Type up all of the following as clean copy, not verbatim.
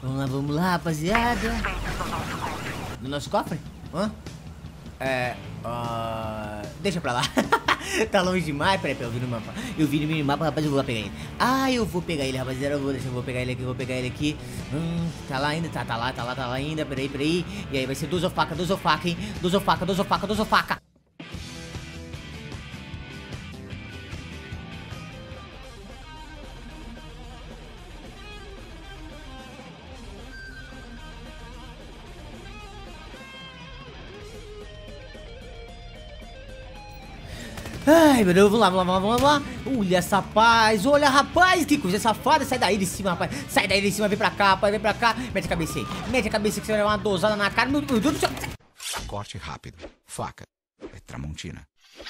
Vamos lá, rapaziada. No nosso cofre? Hã? Deixa pra lá. Tá longe demais. Peraí, eu vi no mapa. Eu vi no minimapa, rapaz, eu vou lá pegar ele. Eu vou pegar ele, rapaziada. Eu vou pegar ele aqui, vou pegar ele aqui. Tá lá ainda, tá lá ainda. Peraí. E aí vai ser 12 faca, hein? 12 faca. Ai, meu Deus, vamos lá. Olha essa paz, olha, rapaz, que coisa safada. Sai daí de cima, rapaz. Sai daí de cima, vem pra cá, rapaz, vem pra cá. Mete a cabeça aí. Mete a cabeça que você vai levar uma dosada na cara. Meu Deus do céu. Corte rápido. Faca. É Tramontina.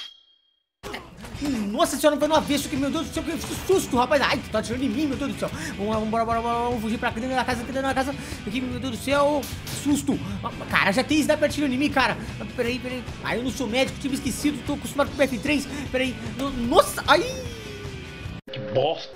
Nossa senhora, foi no avesso que, meu Deus do céu, que susto, rapaz. Ai, tá atirando em mim, meu Deus do céu. Bora, vamos fugir pra dentro da casa, Aqui, meu Deus do céu, susto. Cara, já tem sniper atirando em mim, cara. Peraí. Eu não sou médico, tinha esquecido, tô acostumado com o F3. Peraí, nossa, ai. Que bosta.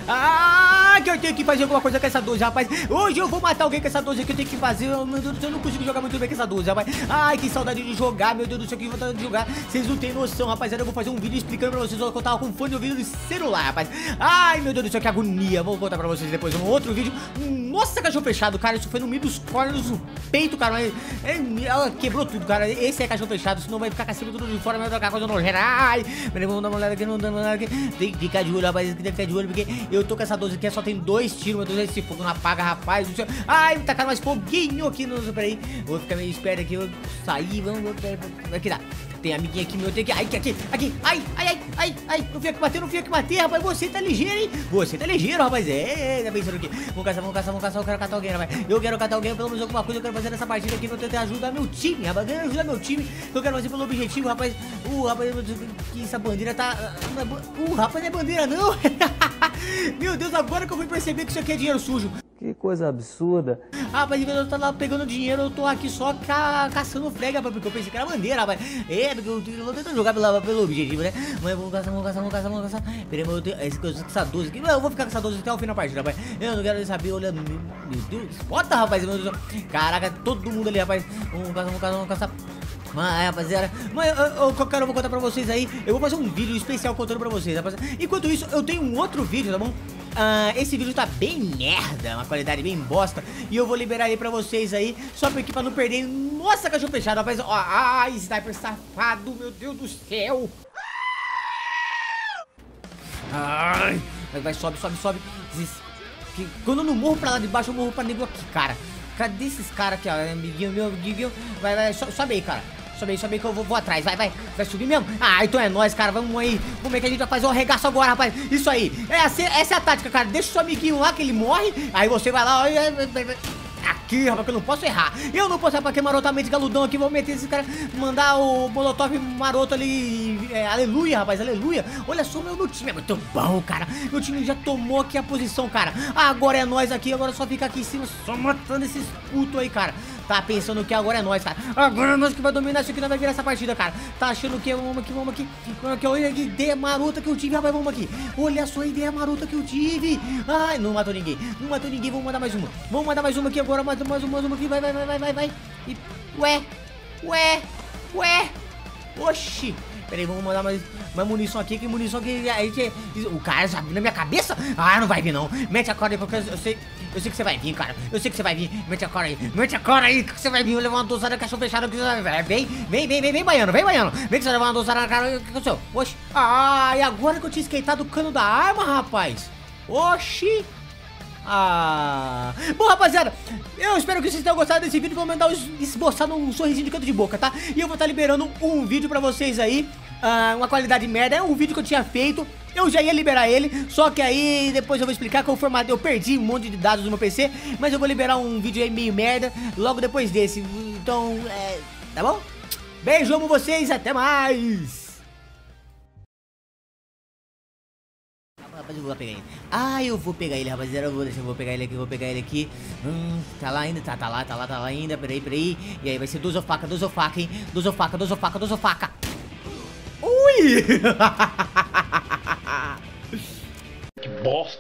Que eu tenho que fazer alguma coisa com essa 12, rapaz. Hoje eu vou matar alguém com essa 12 que eu tenho que fazer. Meu Deus do céu, eu não consigo jogar muito bem com essa 12, rapaz. Ai, que saudade de jogar, meu Deus do céu, que vontade de jogar. Vocês não tem noção, rapaziada. Eu vou fazer um vídeo explicando pra vocês que eu tava com fone de ouvido no celular, rapaz. Ai, meu Deus do céu, que agonia. Vou contar pra vocês depois um outro vídeo. Nossa, cachorro fechado, cara. Isso foi no meio dos cornos do peito, cara. Ela quebrou tudo, cara. Esse é cachorro fechado, senão vai ficar com a cima tudo de fora, vai ficar coisa nojenta. Ai, peraí, vamos dar uma olhada aqui, Tem que ficar de olho, rapaz. Tem que ficar de olho, porque eu tô com essa 12 aqui, só tem 2 tiros, meu Deus, esse fogo não apaga, rapaz. Ai, me tacaram mais foguinho aqui no. Peraí, vou ficar meio esperto aqui, vou sair, vamos. Aqui dá. Tem amiguinho aqui meu, tem que. Aqui. Ai. Não fui aqui bater, rapaz. Você tá ligeiro, hein? Você tá ligeiro, rapaz. Tá pensando aqui. Vamos caçar. Eu quero catar alguém, rapaz. Eu quero catar alguém, pelo menos alguma coisa eu quero fazer nessa partida aqui pra eu tentar ajudar meu time, rapaz. Eu quero ajudar meu time. Eu quero fazer pelo objetivo, rapaz. Rapaz, que essa bandeira tá. Rapaz, não é bandeira, não. Meu Deus, agora que eu fui perceber que isso aqui é dinheiro sujo. Que coisa absurda. Rapaz, eu tô lá pegando dinheiro, eu tô aqui só caçando frega, rapaz, porque eu pensei que era bandeira, rapaz. Porque eu vou tentando jogar pelo objetivo, né? Mas vamos caçar. Peraí, mas eu tenho essa 12 aqui. Eu vou ficar com essa 12 até o fim da partida, rapaz. Eu não quero saber, olhando. Meu Deus, bota, rapaz. Meu Deus. Caraca, todo mundo ali, rapaz. Vamos caçar. Mas, rapaziada, eu vou contar pra vocês aí. Eu vou fazer um vídeo especial contando pra vocês, rapaziada. Enquanto isso, eu tenho um outro vídeo, tá bom? Esse vídeo tá bem merda, uma qualidade bem bosta. E eu vou liberar aí pra vocês aí, só porque pra não perder. Nossa, cachorro fechado, rapaz. Ai, sniper safado, meu Deus do céu. Ai, vai, sobe. Quando eu não morro pra lá de baixo, eu morro pra nego aqui, cara. Cadê esses caras aqui, ó? Amiguinho. Vai, sobe aí, cara. Sobe aí que eu vou atrás, vai subir mesmo? Então é nóis, cara, vamos aí. Como é que a gente vai fazer o arregaço agora, rapaz? Isso aí, essa é a tática, cara. Deixa o seu amiguinho lá, que ele morre. Aí você vai lá, aqui, rapaz, que eu não posso errar. Eu não posso errar pra que marotamente galudão aqui. Vou meter esse cara, mandar o molotov maroto ali. Aleluia, rapaz, aleluia. Olha só, meu time é muito bom, cara. Meu time já tomou aqui a posição, cara. Agora é nós aqui, agora só fica aqui em cima, só matando esses putos aí, cara. Tá pensando que agora é nós, cara. Agora é nós que vai dominar isso aqui, nós vai virar essa partida, cara. Tá achando que vamos aqui. Olha que ideia marota que eu tive, rapaz, vamos aqui. Olha só a ideia marota que eu tive. Ai, não matou ninguém. Vamos mandar mais uma aqui agora, mais uma aqui. Vai. E, ué. Oxi. Peraí, vamos mandar mais munição aqui. Que munição que o cara já viu na minha cabeça? Não vai vir não. Mete a corda aí, porque eu sei que você vai vir, cara. Eu sei que você vai vir. Mete a corda aí, que você vai vir. Eu levar uma dosada de cachorro fechado aqui. Vem, baiano. Vem que você vai levar uma dosada na cara. O que aconteceu? Oxi. E agora que eu tinha esquentado o cano da arma, rapaz. Oxi. Bom, rapaziada, eu espero que vocês tenham gostado desse vídeo. Vou mandar esboçar um sorrisinho de canto de boca, tá? E eu vou estar liberando um vídeo pra vocês aí, uma qualidade merda. É um vídeo que eu tinha feito, eu já ia liberar ele, só que aí depois eu vou explicar que eu perdi um monte de dados do meu PC. Mas eu vou liberar um vídeo aí meio merda logo depois desse. Então, tá bom? Beijo, amo vocês, até mais. Rapaz, eu vou lá pegar ele. Eu vou pegar ele, rapaziada. Eu vou pegar ele aqui. Tá lá ainda, tá lá ainda. Peraí. E aí vai ser 12 faca, hein? 12 faca. Ui! Que bosta.